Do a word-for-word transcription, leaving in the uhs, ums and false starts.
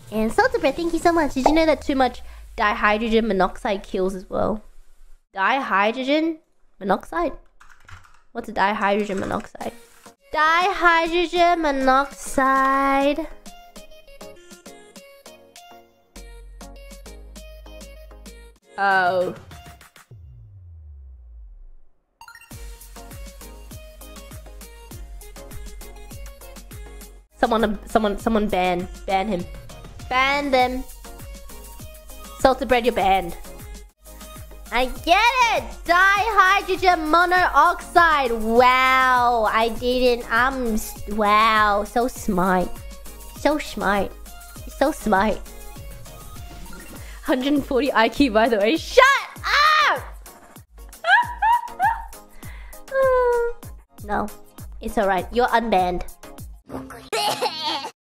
And salted bread, thank you so much. Did you know that too much dihydrogen monoxide kills as well? Dihydrogen monoxide? What's a dihydrogen monoxide? Dihydrogen monoxide. Oh. Someone, someone, someone ban, ban him. Ban them. Salted bread, you're banned. I get it! Dihydrogen monoxide. Wow, I didn't. I'm wow, so smart, so smart, so smart. one hundred forty I Q, by the way. Shut up! No, it's alright. You're unbanned.